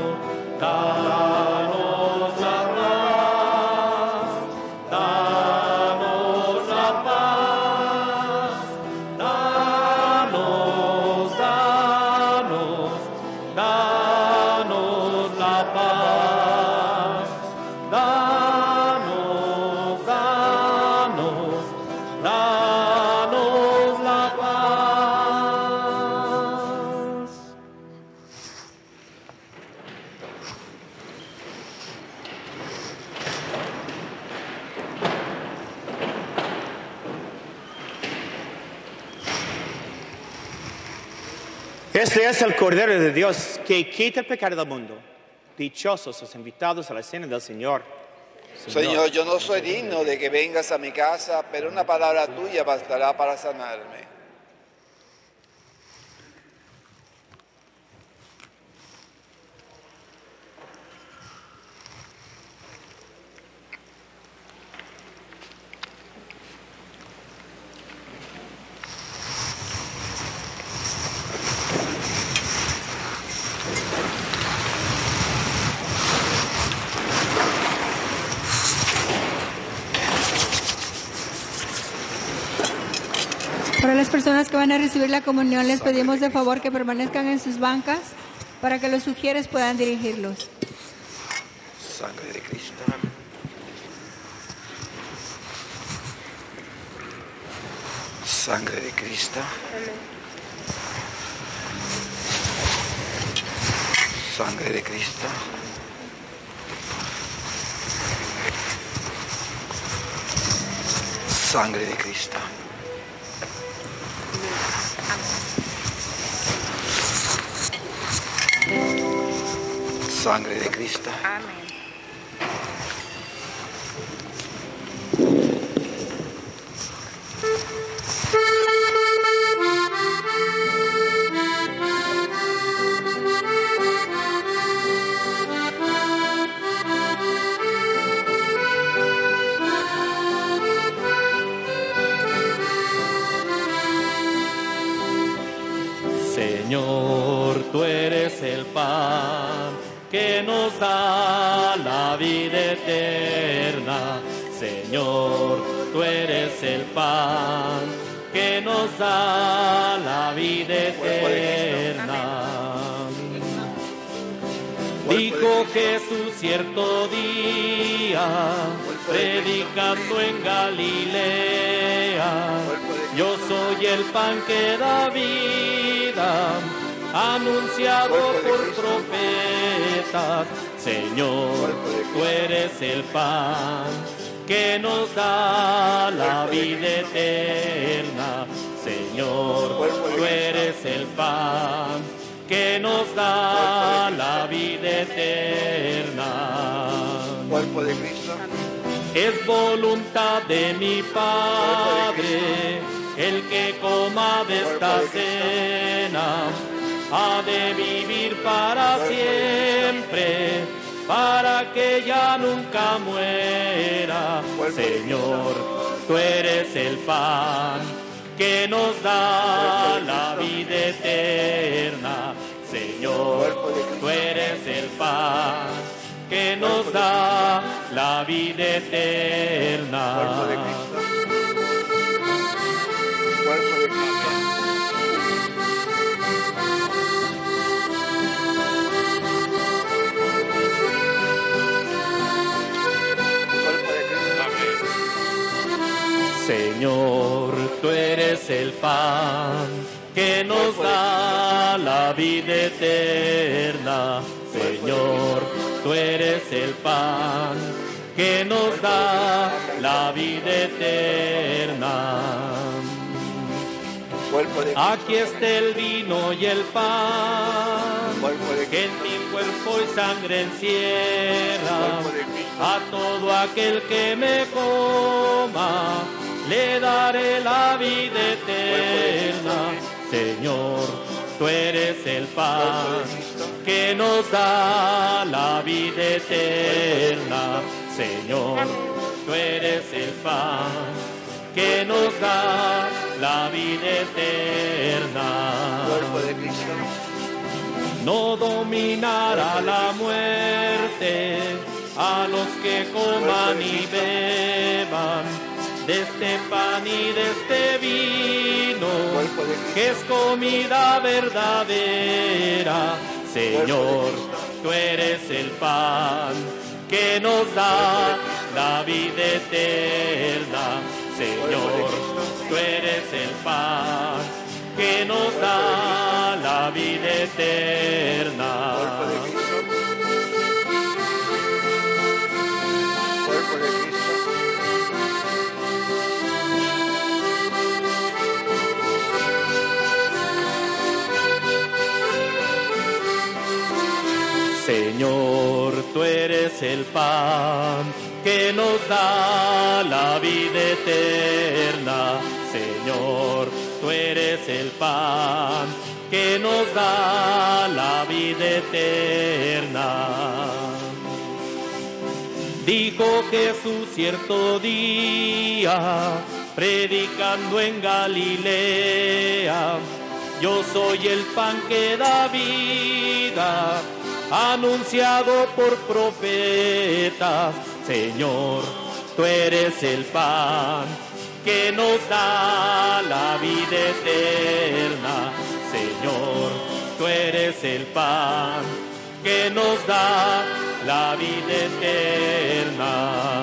danos la paz, danos la paz, danos, danos, danos la paz, danos, danos, danos la paz. Este es el Cordero de Dios que quita el pecado del mundo. Dichosos los invitados a la cena del Señor. Señor, yo no soy digno de que vengas a mi casa, pero una palabra tuya bastará para sanarme. Para las personas que van a recibir la comunión, les pedimos de favor que permanezcan en sus bancas para que los sugieres puedan dirigirlos. Sangre de Cristo. Sangre de Cristo. Sangre de Cristo. Sangre de Cristo. Sangre de Cristo. Señor, tú eres el pan que nos da la vida eterna. Señor, tú eres el pan que nos da la vida eterna. Dijo Jesús cierto día, predicando en Galilea, yo soy el pan que da vida, anunciado por profetas. Señor, tú eres el pan que nos da la vida eterna. Señor, tú eres el pan que nos da la vida eterna. Cuerpo de Cristo. Es voluntad de mi Padre el que coma de esta cena, ha de vivir para siempre, para que ya nunca muera. Señor, tú eres el pan que nos da la vida eterna. Señor, tú eres el pan que nos da la vida eterna. Señor, tú eres el pan que nos da la vida eterna. Señor, tú eres el pan que nos da la vida eterna. Aquí está el vino y el pan, que en mi cuerpo y sangre encierra. A todo aquel que me coma, le daré la vida eterna. Señor, tú eres el pan que nos da la vida eterna. Señor, tú eres el pan que nos da la vida eterna. No dominará la muerte a los que coman y beban de este pan y de este vino, que es comida verdadera. Señor, tú eres el pan que nos da la vida eterna. Señor, tú eres el pan que nos da la vida eterna. Señor, tú eres el pan que nos da la vida eterna. Señor, tú eres el pan que nos da la vida eterna. Dijo Jesús cierto día, predicando en Galilea: yo soy el pan que da vida, anunciado por profetas. Señor, tú eres el pan que nos da la vida eterna. Señor, tú eres el pan que nos da la vida eterna.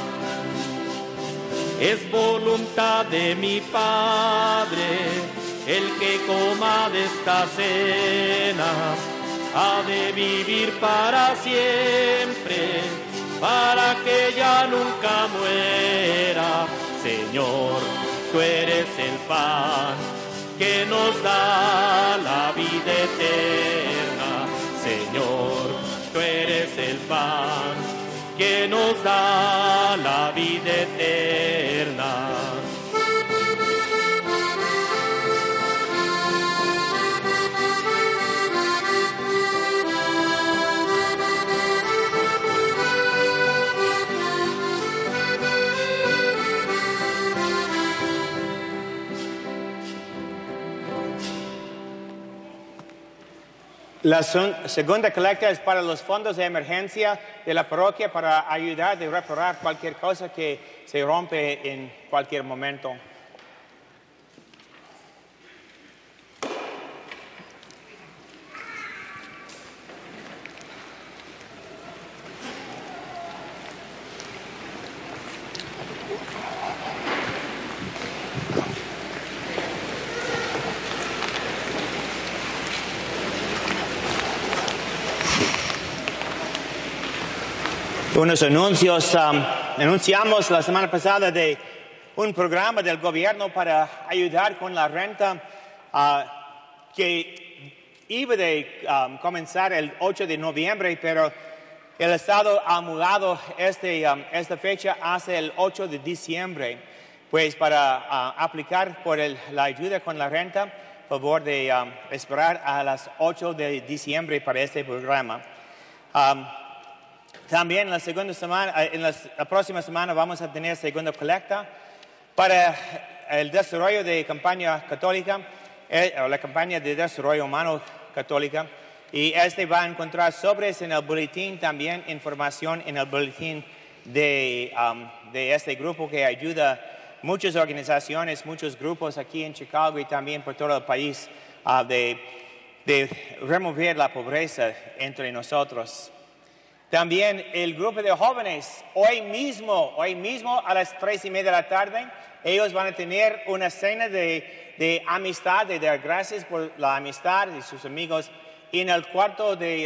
Es voluntad de mi Padre el que coma de esta cena, ha de vivir para siempre, para que ya nunca muera. Señor, tú eres el pan que nos da la vida eterna. Señor, tú eres el pan que nos da la vida eterna. La segunda colecta es para los fondos de emergencia de la parroquia para ayudar a reparar cualquier cosa que se rompe en cualquier momento. Unos anuncios. Anunciamos la semana pasada de un programa del gobierno para ayudar con la renta que iba de comenzar el 8 de noviembre, pero el Estado ha mudado esta fecha hacia el 8 de diciembre. Pues para aplicar por la ayuda con la renta, favor de esperar a las 8 de diciembre para este programa. También la próxima semana vamos a tener segunda colecta para el desarrollo de campaña católica, la campaña de desarrollo humano católica. Y va a encontrar sobres en el boletín, también información en el boletín de este grupo que ayuda muchas organizaciones, muchos grupos aquí en Chicago y también por todo el país de remover la pobreza entre nosotros. También el grupo de jóvenes, hoy mismo a las 3:30 de la tarde, ellos van a tener una cena de amistad, de dar gracias por la amistad de sus amigos en el cuarto de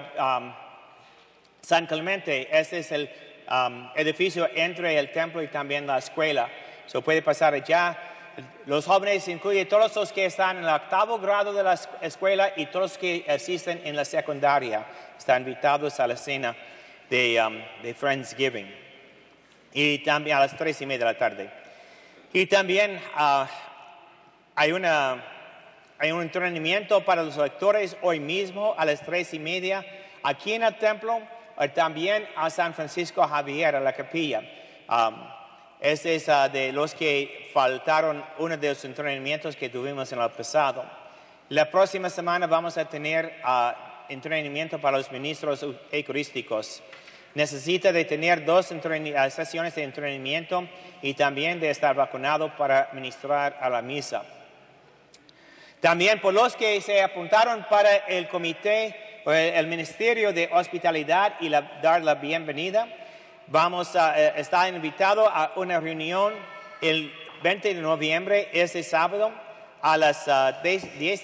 San Clemente. Este es el edificio entre el templo y también la escuela. So puede pasar allá. Los jóvenes incluyen todos los que están en el 8º grado de la escuela y todos los que asisten en la secundaria. Están invitados a la cena de Friendsgiving. Y también a las 3:30 de la tarde. Y también hay un entrenamiento para los lectores hoy mismo a las 3:30 aquí en el templo. También a San Francisco Javier, a la capilla. Este es de los que faltaron uno de los entrenamientos que tuvimos en el pasado. La próxima semana vamos a tener entrenamiento para los ministros eucarísticos. Necesita de tener 2 sesiones de entrenamiento y también de estar vacunado para ministrar a la misa. También por los que se apuntaron para el comité, el Ministerio de Hospitalidad y dar la bienvenida, está invitado a una reunión el 20 de noviembre, este sábado, a las 10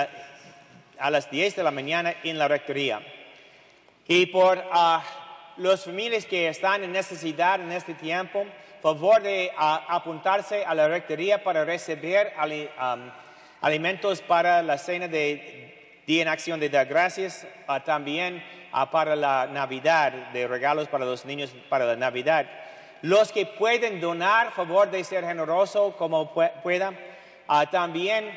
de la mañana en la rectoría. Y por las familias que están en necesidad en este tiempo, favor de apuntarse a la rectoría para recibir alimentos para la cena de Día en Acción de Dar Gracias, también para la Navidad, de regalos para los niños para la Navidad. Los que pueden donar, favor de ser generoso como puedan. También,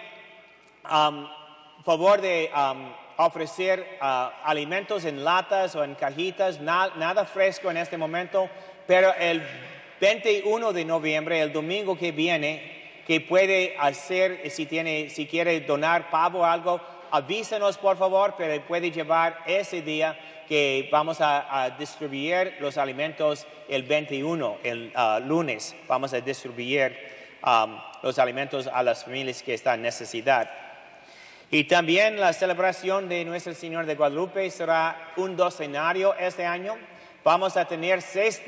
favor de ofrecer alimentos en latas o en cajitas, nada fresco en este momento, pero el 21 de noviembre, el domingo que viene, que puede hacer, si quiere donar pavo o algo, avísenos por favor, pero puede llevar ese día que vamos a distribuir los alimentos el 21, el lunes. Vamos a distribuir los alimentos a las familias que están en necesidad. Y también la celebración de Nuestra Señora de Guadalupe será un docenario este año. Vamos a tener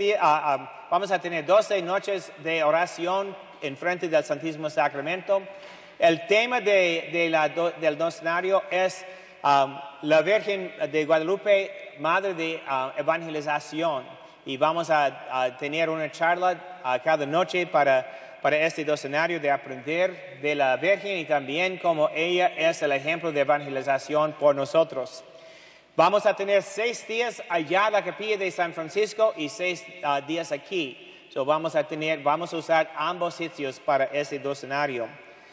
12 noches de oración en frente del Santísimo Sacramento. El tema del docenario es la Virgen de Guadalupe, Madre de Evangelización. Y vamos a tener una charla cada noche para este docenario de aprender de la Virgen y también como ella es el ejemplo de evangelización por nosotros. Vamos a tener 6 días allá en la capilla de San Francisco y 6 días aquí. So vamos a usar ambos sitios para este docenario.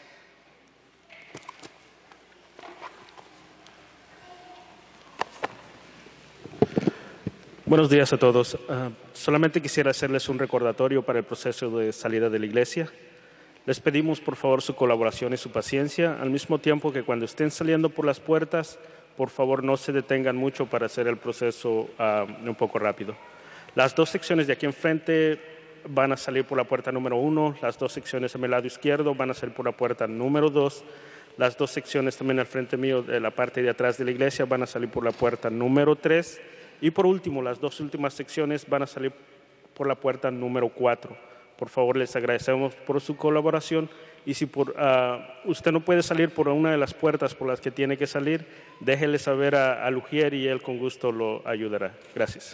Buenos días a todos. Solamente quisiera hacerles un recordatorio para el proceso de salida de la iglesia. Les pedimos por favor su colaboración y su paciencia, al mismo tiempo que cuando estén saliendo por las puertas, por favor no se detengan mucho para hacer el proceso un poco rápido. Las 2 secciones de aquí enfrente van a salir por la puerta número 1, las 2 secciones en el lado izquierdo van a salir por la puerta número 2, las 2 secciones también al frente mío de la parte de atrás de la iglesia van a salir por la puerta número 3. Y por último, las 2 últimas secciones van a salir por la puerta número 4. Por favor, les agradecemos por su colaboración y si usted no puede salir por una de las puertas por las que tiene que salir, déjele saber a Lugier y él con gusto lo ayudará. Gracias.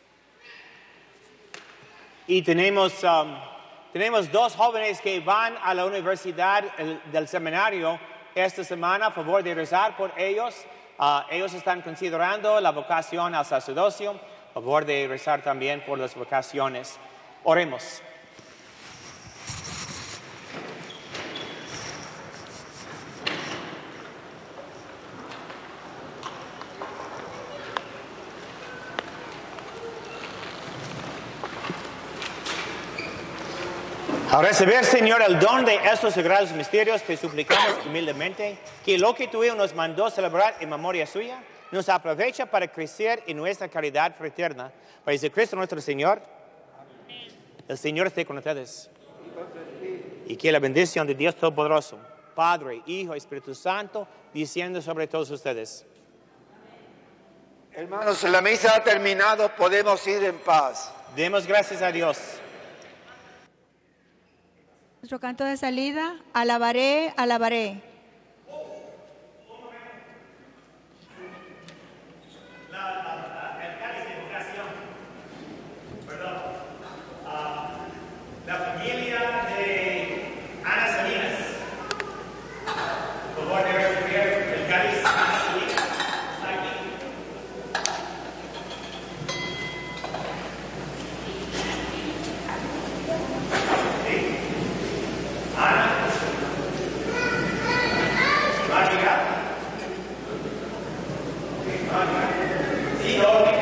Y tenemos 2 jóvenes que van a la universidad del seminario esta semana. A favor de rezar por ellos. Ellos están considerando la vocación al sacerdocio. A favor de rezar también por las vocaciones. Oremos. Al recibir, Señor, el don de estos sagrados misterios, te suplicamos humildemente que lo que tu Hijo nos mandó celebrar en memoria suya, nos aprovecha para crecer en nuestra caridad fraterna. Por Jesucristo nuestro Señor. Amén. El Señor esté con ustedes. Y que la bendición de Dios Todopoderoso, Padre, Hijo y Espíritu Santo, descienda sobre todos ustedes. Hermanos, la misa ha terminado, podemos ir en paz. Demos gracias a Dios. Nuestro canto de salida, alabaré, alabaré. La familia de Ana Salinas. Por favor, debe recoger el cáliz Ana Salinas. Está aquí. Sí. Ana. ¿Va a llegar? ¿Va a llegar? Sí, no,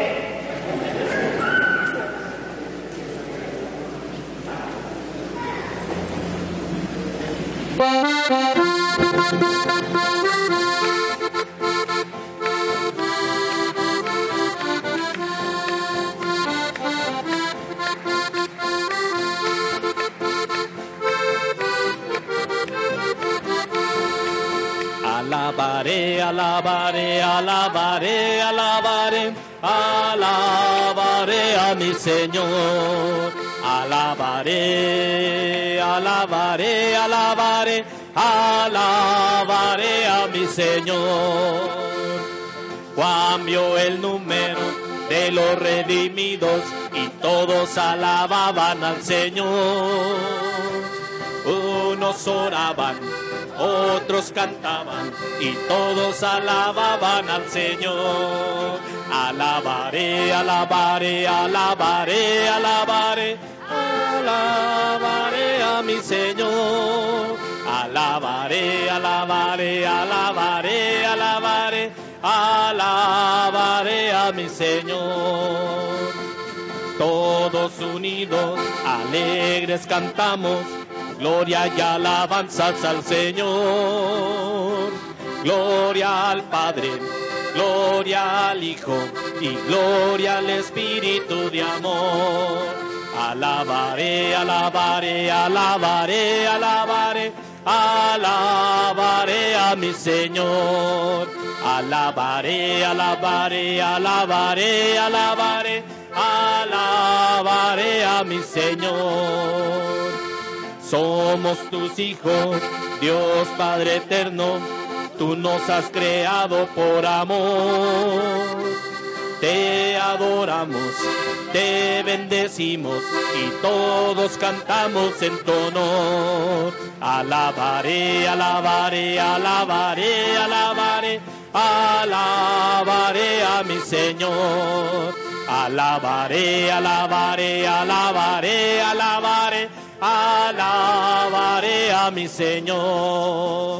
Alabaré, alabaré, alabaré, alabaré, alabaré a mi Señor. Alabaré, alabaré, alabaré, alabaré a mi Señor. Juan vio el número de los redimidos y todos alababan al Señor. Unos oraban, otros cantaban y todos alababan al Señor. Alabaré, alabaré, alabaré, alabaré, alabaré a mi Señor. Alabaré, alabaré, alabaré, alabaré, alabaré a mi Señor. Todos unidos, alegres cantamos, gloria y alabanzas al Señor. Gloria al Padre, gloria al Hijo y gloria al Espíritu de amor. Alabaré, alabaré, alabaré, alabaré, alabaré a mi Señor. Alabaré, alabaré, alabaré, alabaré, alabaré a mi Señor. Somos tus hijos, Dios Padre eterno, tú nos has creado por amor. Te adoramos, te bendecimos y todos cantamos en tu honor. Alabaré, alabaré, alabaré, alabaré, alabaré a mi Señor. Alabaré, alabaré, alabaré, alabaré, alabaré a mi Señor.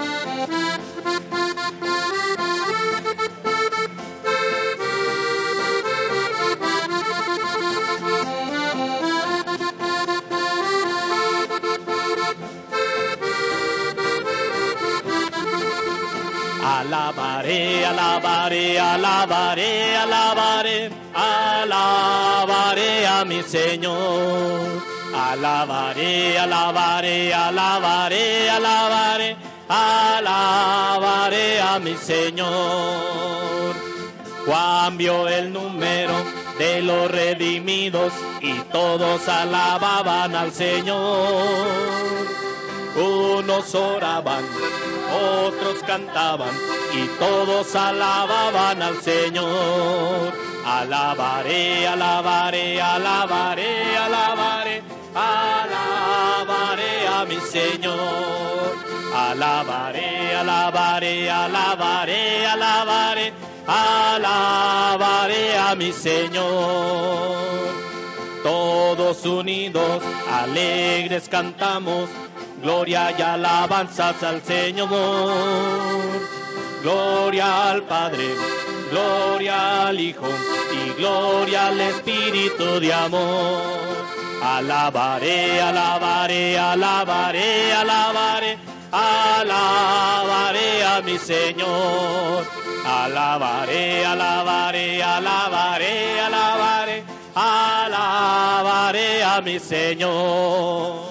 Alabaré, alabaré, alabaré, alabaré, alabaré a mi Señor. Alabaré, alabaré, alabaré, alabaré, alabaré a mi Señor. Juan vio el número de los redimidos y todos alababan al Señor. Unos oraban, otros cantaban y todos alababan al Señor. Alabaré, alabaré, alabaré, alabaré, alabaré a mi Señor. Alabaré, alabaré, alabaré, alabaré, alabaré a mi Señor. Todos unidos, alegres cantamos, gloria y alabanzas al Señor. Gloria al Padre, gloria al Hijo y gloria al Espíritu de amor. Alabaré, alabaré, alabaré, alabaré, alabaré a mi Señor. Alabaré, alabaré, alabaré, alabaré, alabaré a mi Señor.